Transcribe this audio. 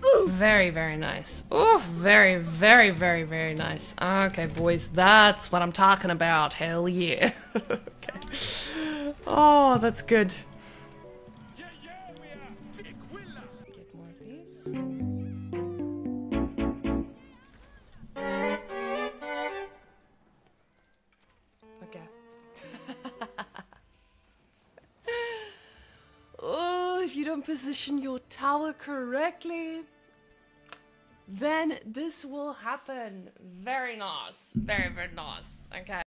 Very, very nice. Oh, very, very, very, very nice. Okay, boys, that's what I'm talking about. Hell yeah. Okay. Oh, that's good. Get more of these. Okay. Oh, if you don't position your tower correctly, then this will happen. Very nice. Very, very nice. Okay.